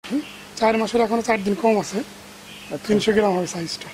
4 মাসের এখনো 4 দিন কম আছে, 300 গ্রাম হবে সাইজটা।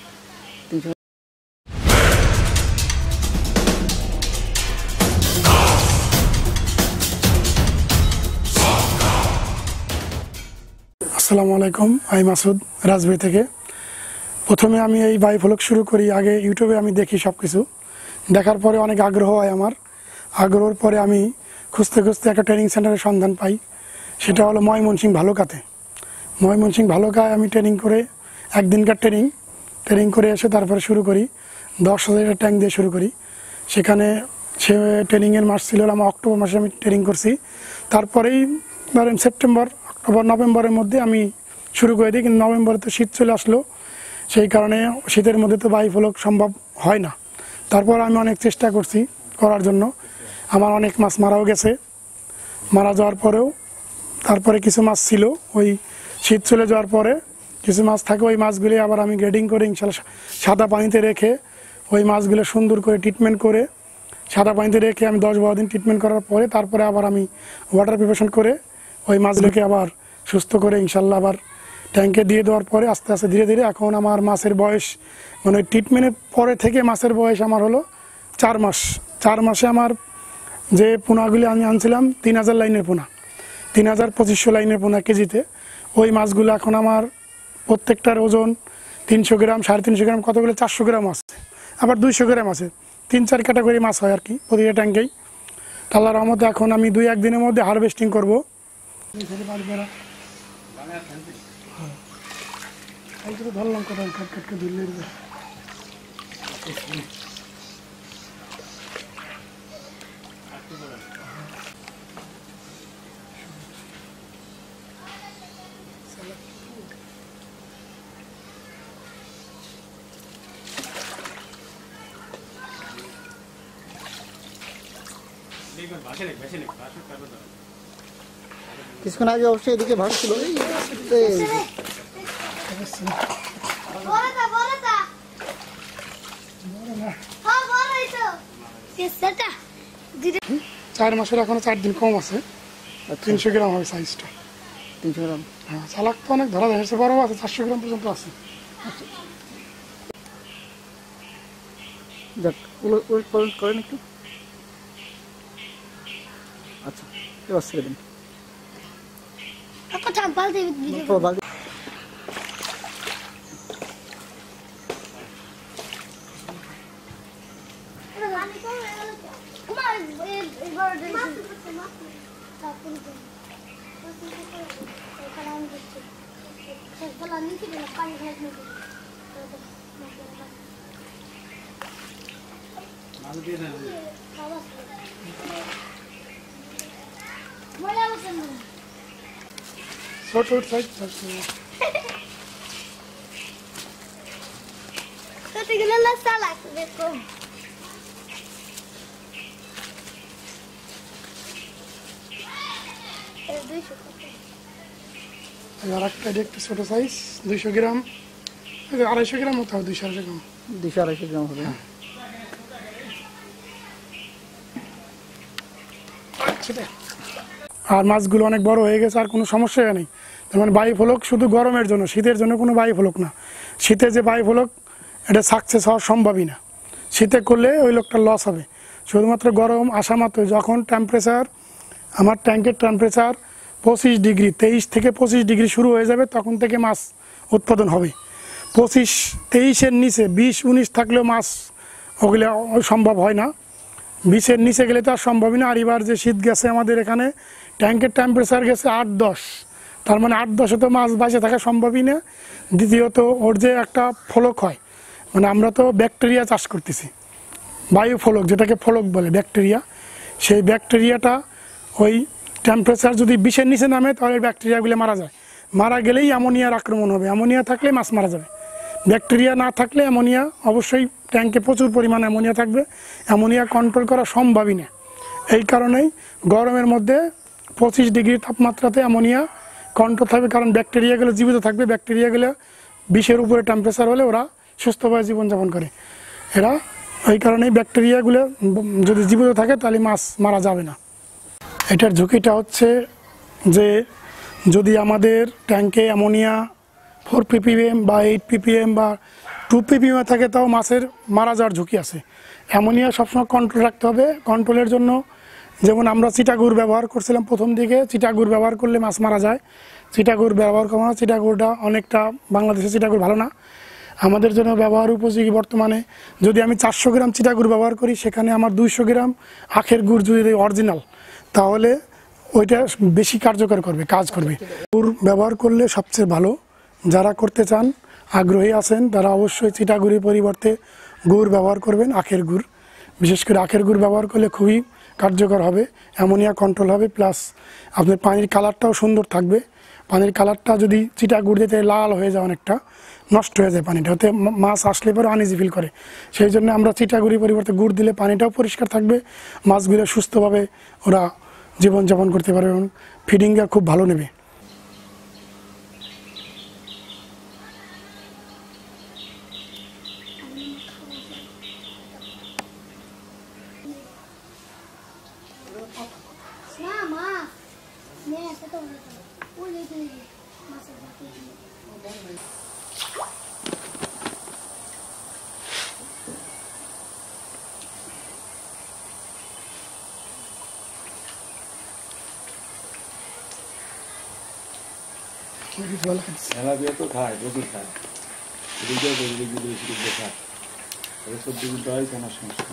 আসসালামু আলাইকুম, আমি মাসুদ রাজবাড়ি থেকে। প্রথমে আমি এই বায়োফ্লক শুরু করি। আগে ইউটিউবে আমি দেখি সব কিছু, দেখার পরে অনেক আগ্রহ হয় আমার। আগ্রহের পরে আমি খুঁজতে খুঁজতে একটা ট্রেনিং সেন্টারের সন্ধান পাই, সেটা হলো ময়মনসিংহ ভালুকাতে। ময়মনসিংহ ভালুকায় আমি ট্রেনিং করে, একদিনকার ট্রেনিং করে এসে তারপরে শুরু করি। 10,000 ট্যাঙ্ক দিয়ে শুরু করি। সেখানে সে ট্রেনিংয়ের মাস ছিল আমার অক্টোবর মাসে আমি ট্রেনিং করছি। তারপরেই ধরেন সেপ্টেম্বর, অক্টোবর, নভেম্বরের মধ্যে আমি শুরু করে দিই। কিন্তু নভেম্বরে তো শীত চলে আসলো, সেই কারণে শীতের মধ্যে তো বায়োফ্লক সম্ভব হয় না। তারপর আমি অনেক চেষ্টা করছি করার জন্য। আমার অনেক মাছ মারাও গেছে। মারা যাওয়ার পরেও তারপরে কিছু মাছ ছিল, ওই শীত চলে যাওয়ার পরে কিছু মাছ থাকে, ওই মাছগুলি আবার আমি গ্রেডিং করে ইনশাল্লাহ সাদা পানিতে রেখে ওই মাছগুলো সুন্দর করে ট্রিটমেন্ট করে সাদা পানিতে রেখে আমি 10-12 দিন ট্রিটমেন্ট করার পরে তারপরে আবার আমি ওয়াটার প্রিপারেশন করে ওই মাছগুলোকে আবার সুস্থ করে ইনশাল্লাহ আবার ট্যাঙ্কে দিয়ে দেওয়ার পরে আস্তে আস্তে ধীরে ধীরে এখন আমার মাছের বয়স, মানে ওই ট্রিটমেন্টের পরে থেকে মাছের বয়স আমার হলো 4 মাস। 4 মাসে আমার যে পোনাগুলি আমি আনছিলাম 3000 লাইনের পোনা, 3200 লাইনের পোনা কেজিতে, ওই মাছগুলো এখন আমার প্রত্যেকটার ওজন 300 গ্রাম, 350 গ্রাম, কতগুলো 400 গ্রাম আছে, আবার 200 গ্রাম আছে। 3-4 ক্যাটাগরি মাছ হয় আর কি প্রতিটা ট্যাঙ্কেই। আল্লাহর রহমতে এখন আমি 2-1 দিনের মধ্যে হারভেস্টিং করবো। ধরলাম কোথায় কাটকে ধরলে কিছুক্ষণ আগে অবশ্যই এদিকে ভাসছিল। চার মাসের এখনো 4 দিন কম আছে, 300 গ্রাম হবে সাইজটা। 300 গ্রাম, হ্যাঁ। চালাক তো অনেক ধরা যায়, বড় আছে, 400 গ্রাম পর্যন্ত আছে। যাক করেন একটু। আচ্ছা, এবার ছেড়ে দিন। ছোট সাইজ আর একটা একটু ছোট সাইজ 200 গ্রাম, 250 গ্রাম মতো হবে, 200-250 গ্রাম, 200-250 গ্রাম হবে। আর মাছগুলো অনেক বড় হয়ে গেছে, আর কোনো সমস্যা নেই। মানে বায়োফ্লক শুধু গরমের জন্য, শীতের জন্য কোনো বায়োফ্লক না। শীতে যে বায়োফ্লক, এটা সাকসেস হওয়া সম্ভবই না। শীতে করলে ওই লোকটা লস হবে। শুধুমাত্র গরম আসা মাত্র যখন টেম্পারেচার, আমার ট্যাঙ্কের টেম্পারেচার 25 ডিগ্রি, 23 থেকে 25 ডিগ্রি শুরু হয়ে যাবে, তখন থেকে মাছ উৎপাদন হবে। 25-23-এর নিচে 20-19 থাকলেও মাছ ওগুলো সম্ভব হয় না। 20-এর নিচে গেলে তো আর সম্ভবই না। আর এবার যে শীত গেছে আমাদের এখানে, ট্যাঙ্কের টেম্পারেচার গেছে 8-10, তার মানে 8-10-এ তো মাছ বাঁচে থাকা সম্ভবই না। দ্বিতীয়ত ওর যে একটা ফলক হয়, মানে আমরা তো ব্যাকটেরিয়া চাষ করতেছি, বায়োফ্লক যেটাকে ফলক বলে, ব্যাকটেরিয়া। সেই ব্যাকটেরিয়াটা ওই টেম্পারেচার যদি 20-এর নিচে নামে তাহলে ব্যাকটেরিয়াগুলো মারা যায়। মারা গেলেই অ্যামোনিয়ার আক্রমণ হবে, অ্যামোনিয়া থাকলে মাছ মারা যাবে। ব্যাকটেরিয়া না থাকলে অ্যামোনিয়া, অবশ্যই ট্যাঙ্কে প্রচুর পরিমাণ অ্যামোনিয়া থাকবে, অ্যামোনিয়া কন্ট্রোল করা সম্ভবই না। এই কারণেই গরমের মধ্যে 25 ডিগ্রি তাপমাত্রাতে অ্যামোনিয়া কন্ট্রোল থাকবে, কারণ ব্যাকটেরিয়াগুলো জীবিত থাকবে। ব্যাকটেরিয়াগুলো 20-এর উপরে টেম্পারেচার হলে ওরা সুস্থভাবে জীবনযাপন করে। এরা ওই কারণেই ব্যাকটেরিয়াগুলো যদি জীবিত থাকে তাহলে মাছ মারা যাবে না। এটার ঝুঁকিটা হচ্ছে যে যদি আমাদের ট্যাঙ্কে অ্যামোনিয়া 4 ppm বা 8 ppm বা 2 ppm থাকে তাও মাছের মারা যাওয়ার ঝুঁকি আছে। অ্যামোনিয়া সবসময় কন্ট্রোল রাখতে হবে। কন্ট্রোলের জন্য যেমন আমরা চিটাগুড় ব্যবহার করছিলাম প্রথম দিকে, চিটাগুড় ব্যবহার করলে মাছ মারা যায়। চিটাগুড় ব্যবহার করা, চিটাগুড়টা অনেকটা বাংলাদেশে চিটাগুড় ভালো না, আমাদের জন্য ব্যবহার উপযোগী। বর্তমানে যদি আমি 400 গ্রাম চিটাগুড় ব্যবহার করি, সেখানে আমার 200 গ্রাম আখের গুড় যদি অরিজিনাল, তাহলে ওইটা বেশি কার্যকর করবে, কাজ করবে। গুড় ব্যবহার করলে সবচেয়ে ভালো। যারা করতে চান, আগ্রহী আছেন, তারা অবশ্যই চিটাগুড়ির পরিবর্তে গুড় ব্যবহার করবেন, আখের গুড়। বিশেষ করে আখের গুড় ব্যবহার করলে খুবই কার্যকর হবে, অ্যামোনিয়া কন্ট্রোল হবে, প্লাস আপনার পানির কালারটাও সুন্দর থাকবে। পানির কালারটা যদি চিটাগুড় দিতে লাল হয়ে যায়, অনেকটা নষ্ট হয়ে যায় পানিটা, ওতে মাছ আসলে পরে আনইজি ফিল করে। সেই জন্য আমরা চিটাগুড়ির পরিবর্তে গুড় দিলে পানিটাও পরিষ্কার থাকবে, মাছগুলো সুস্থভাবে ওরা জীবনযাপন করতে পারবে এবং ফিডিংটা খুব ভালো নেবে। মেলা বিয়ে তো খায়, প্রচুর খায়, খায়, সবজি কিনতে হয় কোনো সমস্যা।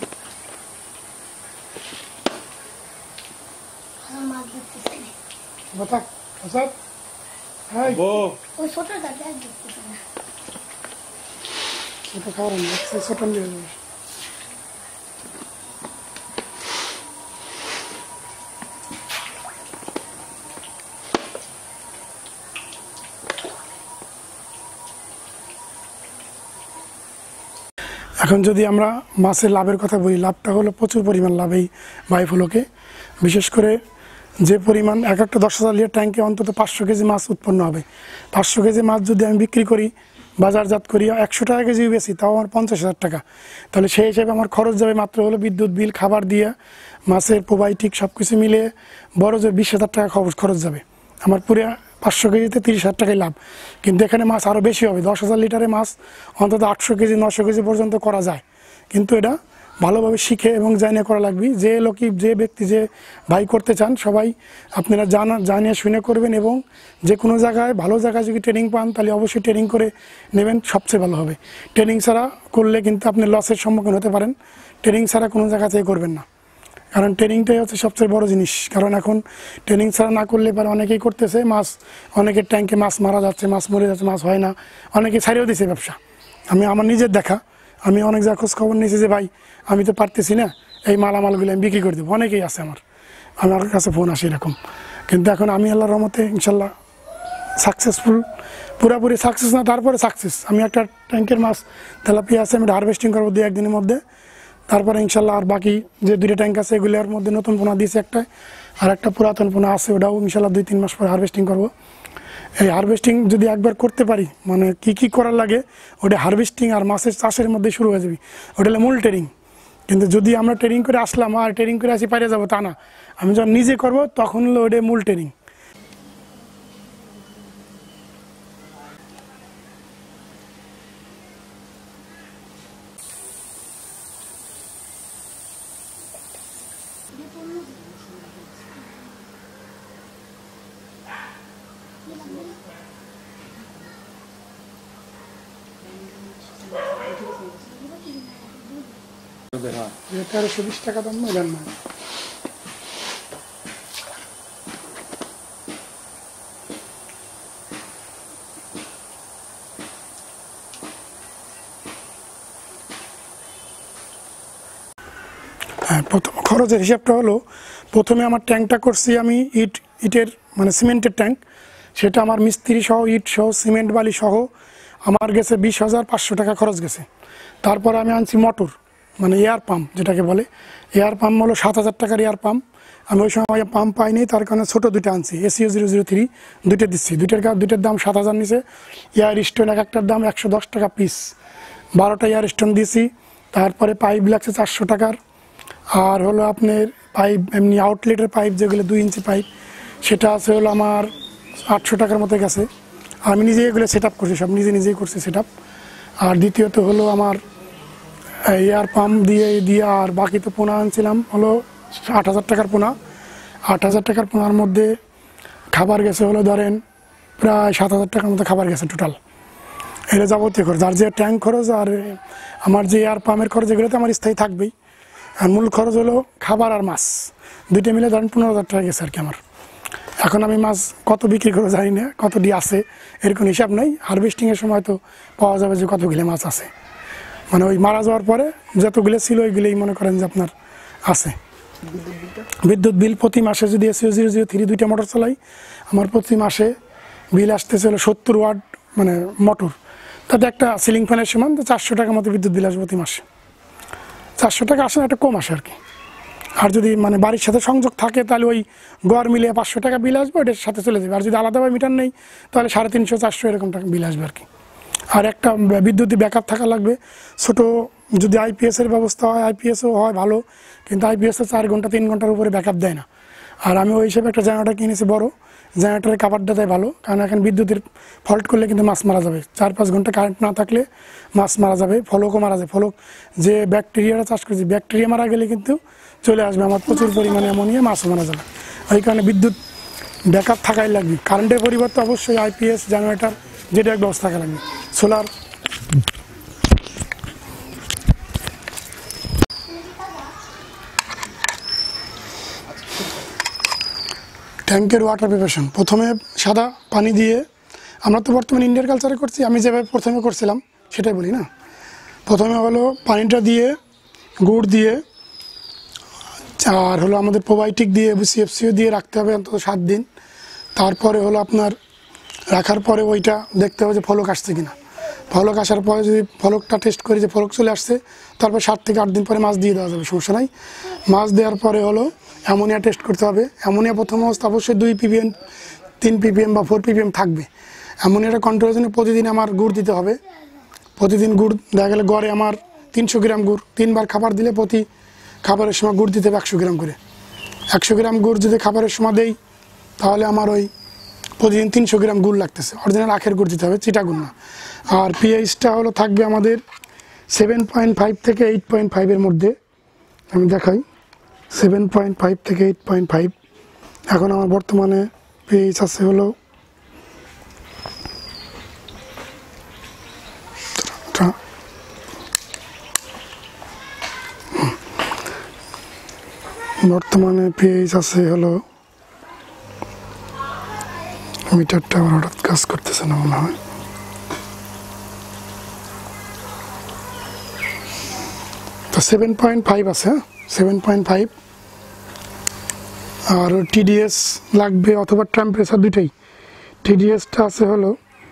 এখন যদি আমরা মাছের লাভের কথা বলি, লাভটা হলো প্রচুর পরিমাণ লাভ এই বায়োফ্লকে। বিশেষ করে যে পরিমাণ একটা 10,000 লিটার ট্যাঙ্কে অন্তত 500 কেজি মাছ উৎপন্ন হবে। 500 কেজি মাছ যদি আমি বিক্রি করি, বাজারজাত করি 100 টাকা কেজি বেশি, তাও আমার 50,000 টাকা। তাহলে সেই হিসেবে আমার খরচ যাবে মাত্র হলো বিদ্যুৎ বিল, খাবার দিয়ে, মাছের প্রোবায়োটিক সব কিছু মিলে বড় যে 20,000 টাকা খরচ যাবে। আমার পুরো 500 কেজিতে 30,000 টাকাই লাভ। কিন্তু এখানে মাছ আরও বেশি হবে, 10,000 লিটারে মাছ অন্তত 800 কেজি 900 কেজি পর্যন্ত করা যায়। কিন্তু এটা ভালোভাবে শিখে এবং জানিয়ে করা লাগবে। যে লোকই, যে ব্যক্তি, যে ভাই করতে চান, সবাই আপনারা জানিয়ে শুনে করবেন। এবং যে কোনো জায়গায়, ভালো জায়গায় যদি ট্রেনিং পান, তাহলে অবশ্যই ট্রেনিং করে নেবেন, সবচেয়ে ভালো হবে। ট্রেনিং ছাড়া করলে কিন্তু আপনি লসের সম্মুখীন হতে পারেন। ট্রেনিং ছাড়া কোনো জায়গা থেকে করবেন না, কারণ ট্রেনিংটাই হচ্ছে সবচেয়ে বড় জিনিস। কারণ এখন ট্রেনিং ছাড়া না করলে পরে অনেকেই করতেছে, মাছ, অনেকের ট্যাঙ্কে মাছ মারা যাচ্ছে, মাছ মরে যাচ্ছে, মাছ হয় না, অনেকে ছাড়িয়েও দিচ্ছে ব্যবসা। আমি আমার নিজের দেখা, আমি অনেক জায়গা খোঁজ খবর নিয়েছি যে ভাই আমি তো পারতেছি না, এই মালামালগুলো আমি বিক্রি করে দেবো। অনেকেই আছে আমার কাছে ফোন আসে এরকম। কিন্তু এখন আমি আল্লাহর রহমতে ইনশাল্লাহ সাকসেসফুল, পুরোপুরি সাকসেস না, তারপরে সাকসেস। আমি একটা ট্যাঙ্কের মাছ তেলাপিয়া আছে, আমি হারভেস্টিং করবো 2-1 দিনের মধ্যে। তারপরে ইনশাল্লাহ আর বাকি যে 2টা ট্যাঙ্ক আছে, এগুলোর মধ্যে নতুন পোনা দিয়েছে একটা, আর একটা পুরাতন পোনা আছে, ওটাও ইনশাল্লাহ 2-3 মাস পরে হারভেস্টিং করবো। এই হারভেস্টিং যদি একবার করতে পারি, মানে কি করার লাগে, ওটা হারভেস্টিং আর মাছের চাষের মধ্যে শুরু হয়ে যাবে। ওটা হলো মূল ট্রেনিং। কিন্তু যদি আমরা ট্রেনিং করে আসলাম আর ট্রেনিং করে আসি পাইরে যাবো, তা না। আমি যখন নিজে করবো তখন হলো ওটা মূল ট্রেনিং। হ্যাঁ, 1320 টাকা দাম না, জান না। হ্যাঁ, প্রথম খরচের হিসাবটা হলো, প্রথমে আমার ট্যাঙ্কটা করছি আমি ইটের মানে সিমেন্টের ট্যাঙ্ক। সেটা আমার মিস্ত্রি সহ, ইট সহ, সিমেন্ট বালি সহ আমার গেছে 20,500 টাকা খরচ গেছে। তারপর আমি আনছি মোটর, মানে এয়ার পাম্প যেটাকে বলে। এয়ার পাম্প হলো 7,000 টাকার এয়ার পাম্প। আমি ওই সময় পাম্প পাইনি, তার কারণে ছোটো 2টা আনছি, এসিও 003, 2টা দিচ্ছি। দুইটার দাম 7,000 নিচে। এয়ার স্টোন একটার দাম 110 টাকা পিস, 12টা এয়ার স্টোন দিয়েছি। তারপরে পাইপ লাগছে 400 টাকার। আর হলো আপনার পাইপ, এমনি আউটলেটের পাইপ যেগুলো 2 ইঞ্চি পাইপ, সেটা আছে হলো আমার 800 টাকার মতো গেছে। আমি নিজে এগুলো সেট আপ করছি, সব নিজেই করছি সেট আপ। আর দ্বিতীয়ত হলো আমার এয়ার পাম্প দিয়ে আর বাকি তো পোনা আনছিলাম হলো 8,000 টাকার পোনা। 8,000 টাকার পোনার মধ্যে খাবার গেছে হলো ধরেন প্রায় 7,000 টাকার মতো খাবার গেছে টোটাল। এটা যাবতীয় খরচ, আর যে ট্যাঙ্ক খরচ আর আমার যে এয়ার পাম্পের খরচ এগুলো তো আমার স্থায়ী থাকবেই। আর মূল খরচ হলো খাবার আর মাছ, দুইটা মিলে ধরেন 15,000 টাকা গেছে আর কি আমার। এখন আমি মাছ কত বিক্রি করে জানি না, কতটি আছে এরকম হিসাব নেই। হারভেস্টিংয়ের সময় তো পাওয়া যাবে যে কতগুলো মাছ আছে, মানে ওই মারা যাওয়ার পরে যতগুলো ছিল ওইগুলোই মনে করেন যে আপনার আছে। বিদ্যুৎ বিল প্রতি মাসে যদি SO003 দুইটা মোটর চালাই, আমার প্রতি মাসে বিল আসতেছে হলো 70 ওয়াট মানে মোটর, তাতে একটা সিলিং ফ্যানের সমান 400 টাকার মতো বিদ্যুৎ বিল আসবে প্রতি মাসে। 400 টাকা আসে না, একটা কম আসে আর কি। আর যদি মানে বাড়ির সাথে সংযোগ থাকে তাহলে ওই গড় মিলিয়ে 500 টাকা বিল আসবে, ওটার সাথে চলে যাবে। আর যদি আলাদাভাবে মিটার নেই তাহলে 350-400 এরকম টাকা বিল আসবে আর কি। আর একটা বিদ্যুৎ ব্যাকআপ থাকা লাগবে ছোট, যদি আইপিএসের ব্যবস্থা হয়, আইপিএসও হয় ভালো, কিন্তু আইপিএসে 4 ঘন্টা 3 ঘন্টার উপরে ব্যাকআপ দেয় না। আর আমি ওই হিসেবে একটা জেনারেটর কিনেছি বড়, জেনারেটরের কাভারটা দেয় ভালো, কারণ এখন বিদ্যুতের ফল্ট করলে কিন্তু মাছ মারা যাবে। 4-5 ঘন্টা কারেন্ট না থাকলে মাছ মারা যাবে, ফলকও মারা যায়। ফলক যে ব্যাকটেরিয়াটা চাষ করেছি, ব্যাকটেরিয়া মারা গেলে কিন্তু চলে আসবে আমার প্রচুর পরিমাণে অ্যামোনিয়া, মাছও মারা যাবে। ওই কারণে বিদ্যুৎ ব্যাকআপ থাকাই লাগবে। কারেন্টের পরিবর্তে অবশ্যই আইপিএস জেনারেটর যেটা এক ব্যবস্থা থাকা লাগবে। সোলার ট্যাঙ্কের ওয়াটার প্রিপারেশন, প্রথমে সাদা পানি দিয়ে, আমরা তো বর্তমানে ইন্ডিয়ান কালচারে করছি, আমি যেভাবে প্রথমে করছিলাম সেটাই বলি না। প্রথমে হলো পানিটা দিয়ে গুড় দিয়ে আর হলো আমাদের প্রোবায়োটিক দিয়ে CFCও দিয়ে রাখতে হবে অন্তত 7 দিন। তারপরে হলো আপনার রাখার পরে ওইটা দেখতে হবে যে ফলক আসছে কিনা। ফলক আসার পরে যদি ফলকটা টেস্ট করি যে ফলক চলে আসছে, তারপর 7 থেকে 8 দিন পরে মাছ দিয়ে দেওয়া যাবে, সমস্যা নাই। মাছ দেওয়ার পরে হলো অ্যামোনিয়া টেস্ট করতে হবে। অ্যামোনিয়া প্রথম অবস্থা অবশ্যই 2 ppm 3 ppm বা 4 ppm থাকবে। অ্যামোনিয়াটা কন্ট্রোলের জন্য প্রতিদিন আমার গুড় দিতে হবে। প্রতিদিন গুড় দেখা গেলে গড়ে আমার 300 গ্রাম গুড়, 3 বার খাবার দিলে প্রতি খাবারের সময় গুড় দিতে হবে 100 গ্রাম করে। 100 গ্রাম গুড় যদি খাবারের সময় দেই তাহলে আমার ওই প্রতিদিন 300 গ্রাম গুড় লাগতেছে। অরিজিনাল আখের গুড় দিতে হবে, চিটা গুড় না। আর পিএইচটা হলো থাকবে আমাদের 7.5 থেকে 8.5 এর মধ্যে। আমি দেখাই, 7.5 থেকে 8.5। এখন আমার বর্তমানে পিএইচ আছে হলো পিএইচ আছে হলো, মিটারটা আমার হঠাৎ কাজ করতেছে না মনে হয়। তো 7.5 আছে, 7.5। আর TDS লাগবে অথবা টেম্পারেচার দুইটাই। TDSটা আছে হলো,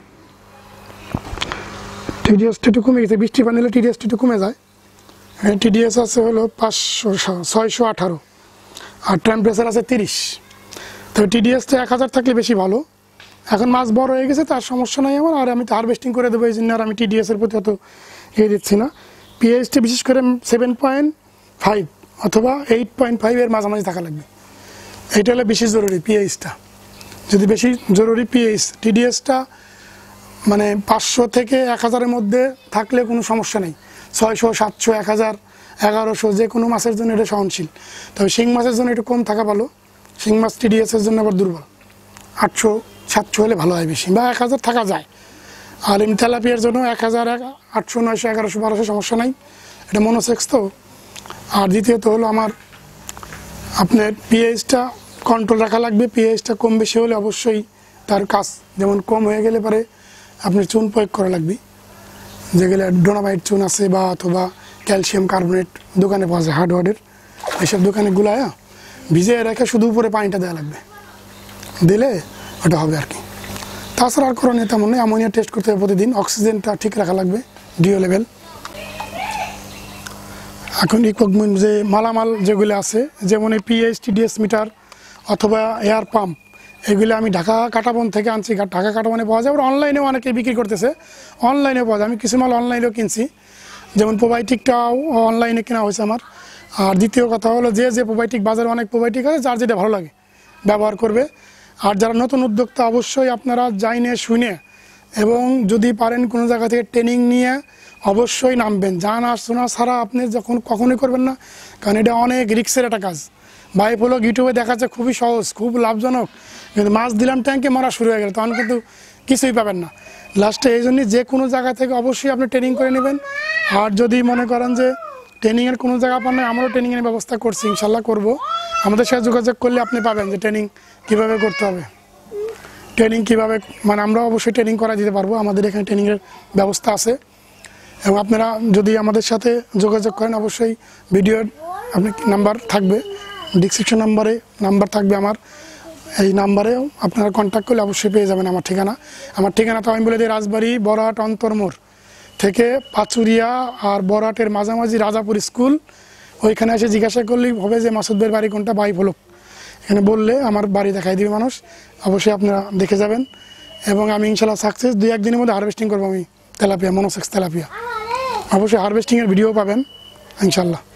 TDSটা একটু কমে গেছে, বৃষ্টি পানি হলে TDSটা একটু কমে যায়। TDS আছে হলো 618 আর টেম্পারেচার আছে 30। তো TDSটা 1000 থাকলে বেশি ভালো। এখন মাছ বড় হয়ে গেছে, তার সমস্যা নাই আমার, আর আমি তো হারভেস্টিং করে দেবো, এই জন্য আর আমি TDSের প্রতি অত দিচ্ছি না। পিএইচটা বিশেষ করে 7.5 অথবা 8.5 এর মাঝামাঝি থাকা লাগবে। এইটা হলে বেশি জরুরি পিএইচটা, যদি বেশি জরুরি পিএইচ। TDSটা মানে 500 থেকে 1000-এর মধ্যে থাকলে কোনো সমস্যা নেই। 600, 700, 1000, 1100 যে কোনো মাছের জন্য এটা সহনশীল। তবে শিং মাছের জন্য একটু কম থাকা ভালো। শিং মাছ TDSের জন্য আবার দুর্বল। 800, 700 হলে ভালো হয় বেশি, বা 1000 থাকা যায়। আর এমনি তেলাপিয়ার জন্য 1000, 800, 900, 1100, 1200 সমস্যা নাই, এটা মনোসেক্স তো। আর দ্বিতীয়ত হলো আমার আপনার পিএইচটা কন্ট্রোল রাখা লাগবে। পিএইচটা কম বেশি হলে অবশ্যই তার কাজ, যেমন কম হয়ে গেলে পরে আপনি চুন প্রয়োগ করা লাগবে, যেগুলো ডোনামাইট চুন আছে বা অথবা ক্যালসিয়াম কার্বনেট দোকানে পাওয়া যায় হার্ডওয়ার্ডের, এইসব দোকানে গুলায় ভিজিয়ে রেখে শুধু উপরে পানিটা দেওয়া লাগবে, দিলে ওটা হবে আর কি। তাছাড়া আর করণীয় তেমন নেই। অ্যামোনিয়া টেস্ট করতে হবে প্রতিদিন, অক্সিজেনটা ঠিক রাখা লাগবে, DO লেভেল। এখন ইকুইপমেন্ট যে মালামাল যেগুলো আছে, যেমন এই পিএইচ, TDS মিটার অথবা এয়ার পাম্প, এগুলো আমি ঢাকা কাটাবন থেকে আনছি। ঢাকা কাটাবনে পাওয়া যায়, আবার অনলাইনেও অনেকে বিক্রি করতেছে, অনলাইনেও পাওয়া যায়। আমি কিছু মাল অনলাইনেও কিনছি, যেমন প্রোবায়োটিকটাও অনলাইনে কেনা হয়েছে আমার। আর দ্বিতীয় কথা হলো যে প্রোবায়োটিক, বাজারে অনেক প্রোবায়োটিক আছে, যার যেটা ভালো লাগে ব্যবহার করবে। আর যারা নতুন উদ্যোক্তা অবশ্যই আপনারা জাইনে শুনে এবং যদি পারেন কোনো জায়গা থেকে ট্রেনিং নিয়ে অবশ্যই নামবেন। জানা শোনা ছাড়া আপনি যখন কখনোই করবেন না, কারণ এটা অনেক রিস্কের একটা কাজ। বায়োফ্লক ইউটিউবে দেখা যাচ্ছে খুবই সহজ, খুব লাভজনক, কিন্তু মাছ দিলাম ট্যাঙ্কে মরা শুরু হয়ে গেল, তখন কিন্তু কিছুই পাবেন না লাস্টে। এই জন্যই যে কোনো জায়গা থেকে অবশ্যই আপনি ট্রেনিং করে নেবেন। আর যদি মনে করেন যে ট্রেনিংয়ের কোনো জায়গা পান না, আমরাও ট্রেনিংয়ের ব্যবস্থা করছি, ইনশাল্লাহ করব। আমাদের সাথে যোগাযোগ করলে আপনি পাবেন যে ট্রেনিং কীভাবে করতে হবে, ট্রেনিং কীভাবে, মানে আমরা অবশ্যই ট্রেনিং করা দিতে পারবো, আমাদের এখানে ট্রেনিংয়ের ব্যবস্থা আছে। এবং আপনারা যদি আমাদের সাথে যোগাযোগ করেন অবশ্যই ভিডিওর আপনি নাম্বার থাকবে, ডিসক্রিপশন নাম্বার থাকবে আমার, এই নাম্বারেও আপনারা কন্ট্যাক্ট করলে অবশ্যই পেয়ে যাবেন আমার ঠিকানা। আমার ঠিকানা তো আমি বলে দিই, রাজবাড়ি বরাট অন্তরমোড় থেকে পাচুরিয়া আর বরাটের মাঝামাঝি রাজাপুর স্কুল, ওইখানে এসে জিজ্ঞাসা করলেই হবে যে মাসুদ ভাইয়ের বাড়ি কোনটা, বায়োফ্লক এখানে বললে আমার বাড়ি দেখাই দিবে মানুষ, অবশ্যই আপনারা দেখে যাবেন। এবং আমি ইনশাল্লাহ সাকসেস 2-1 দিনের মধ্যে হারভেস্টিং করবো আমি তেলাপিয়া, মনোসেক্স তেলাপিয়া, অবশ্যই হারভেস্টিংয়ের ভিডিও পাবেন ইনশাল্লাহ।